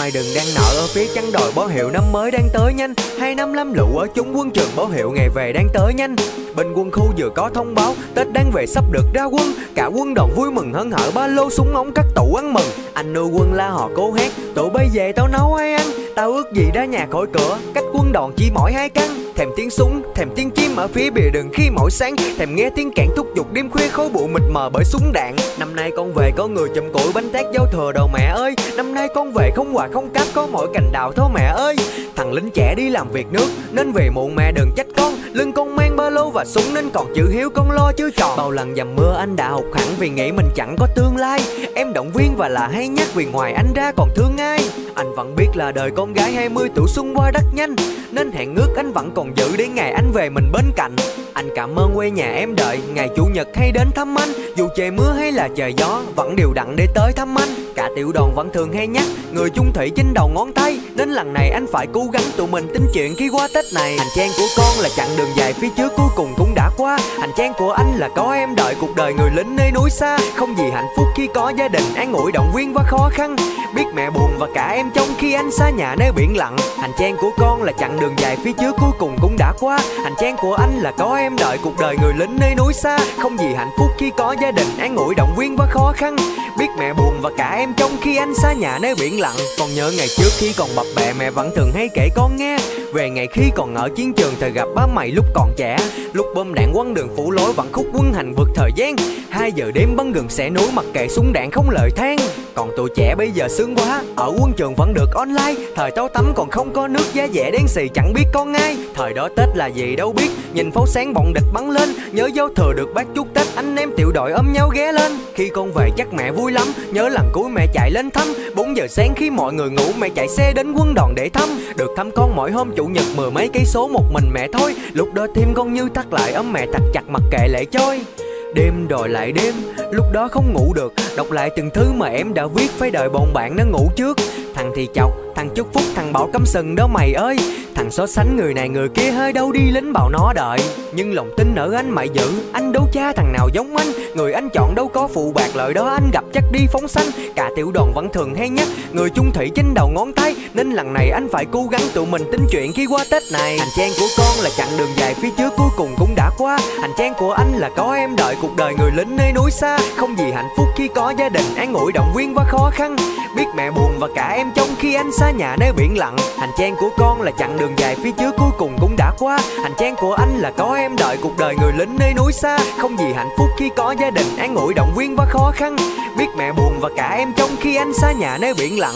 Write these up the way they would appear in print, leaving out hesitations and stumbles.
Mai đừng đang nợ ở phía chân đồi, báo hiệu năm mới đang tới nhanh. 2 năm lắm lũ ở chúng quân trường, báo hiệu ngày về đang tới nhanh. Bên quân khu vừa có thông báo Tết đang về sắp được ra quân. Cả quân đoàn vui mừng hớn hở, ba lô súng ống cắt tủ ăn mừng. Anh nuôi quân la họ cố hét, tụi bây về tao nấu ai ăn. Tao ước gì ra nhà khỏi cửa, cách quân đoàn chỉ mỗi 2 căn. Thèm tiếng súng, thèm tiếng chim ở phía bìa đường khi mỗi sáng. Thèm nghe tiếng cạn thúc giục đêm khuya khói bụi mịt mờ bởi súng đạn. Năm nay con về có người chùm củi bánh tét giao thừa đầu mẹ ơi. Năm nay con về không quà không cáp, có mỗi cành đào thôi mẹ ơi. Thằng lính trẻ đi làm việc nước nên về muộn mẹ đừng trách con. Lưng con mang ba lô và súng nên còn chữ hiếu con lo chứ tròn. Bao lần dầm mưa anh đã hụt hẳn vì nghĩ mình chẳng có tương lai. Em động viên và là hay nhắc vì ngoài anh ra còn thương ai. Anh vẫn biết là đời con gái 20 tuổi xuân qua rất nhanh, nên hẹn ước anh vẫn còn giữ để ngày anh về mình bên cạnh. Anh cảm ơn quê nhà em đợi ngày chủ nhật hay đến thăm anh. Dù trời mưa hay là trời gió vẫn đều đặn để tới thăm anh. Cả tiểu đoàn vẫn thường hay nhắc người chung thủy trên đầu ngón tay, nên lần này anh phải cố gắng tụi mình tính chuyện khi qua Tết này. Hành trang của con là chặng đường dài phía trước cuối cùng cũng đã qua. Hành trang của anh là có em đợi cuộc đời người lính nơi núi xa. Không gì hạnh phúc khi có gia đình an ủi động viên và khó khăn. Biết mẹ buồn và cả em trong khi anh xa nhà nơi biển lặng. Hành trang của con là chặng đường dài phía trước cuối cùng cũng đã qua. Hành trang của anh là có em đợi cuộc đời người lính nơi núi xa. Không gì hạnh phúc khi có gia đình an ủi động viên và khó khăn. Biết mẹ buồn và cả em trong khi anh xa nhà nơi biển lặng. Còn nhớ ngày trước khi còn bập bẹ mẹ vẫn thường hay kể con nghe về ngày khi còn ở chiến trường thời gặp ba mày lúc còn trẻ. Lúc bom đạn quăng đường phủ lối vẫn khúc quân hành vượt thời gian. 2 giờ đêm bắn gần xẻ núi mặc kệ súng đạn không lời than. Còn tụi trẻ bây giờ sướng quá, ở quân trường vẫn được online. Thời táo tắm còn không có nước giá rẻ đen xì chẳng biết con ai. Thời đó Tết là gì đâu biết, nhìn pháo sáng bọn địch bắn lên. Nhớ giao thừa được bác chúc Tết, anh em tiểu đội ôm nhau ghé lên. Khi con về chắc mẹ vui lắm, nhớ lần cuối mẹ chạy lên thăm. 4 giờ sáng khi mọi người ngủ mẹ chạy xe đến quân đoàn để thăm. Được thăm con mỗi hôm chủ nhật 10 mấy cây số một mình mẹ thôi. Lúc đó tim con như thắt lại, ấm mẹ thật chặt mặc kệ lệ trôi. Đêm đòi lại đêm, lúc đó không ngủ được. Đọc lại từng thứ mà em đã viết, phải đợi bọn bạn nó ngủ trước. Thằng thì chọc, thằng chúc phúc, thằng bảo cắm sừng đó mày ơi. Thằng so sánh người này người kia hơi đâu đi lính bảo nó đợi. Nhưng lòng tin ở anh mãi giữ, anh đâu cha thằng nào giống anh. Người anh chọn đâu có phụ bạc, lời đó anh gặp chắc đi phóng sanh. Cả tiểu đoàn vẫn thường hay nhắc người chung thủy trên đầu ngón tay, nên lần này anh phải cố gắng tụi mình tính chuyện khi qua Tết này. Hành trang của con là chặng đường dài phía trước cuối cùng cũng đã qua. Hành trang của anh là có em đợi cuộc đời người lính nơi núi xa. Không gì hạnh phúc khi có gia đình an ủi động viên và khó khăn. Biết mẹ buồn và cả em trong khi anh xa nhà nơi biển lặng. Hành trang của con là chặng đường dài phía trước cuối cùng cũng đã qua. Hành trang của anh là có em đợi cuộc đời người lính nơi núi xa. Không gì hạnh phúc khi có gia đình an ủi động viên và khó khăn. Biết mẹ buồn và cả em trong khi anh xa nhà nơi biển lặng.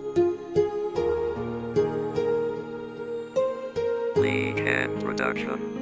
Lee Cat Production.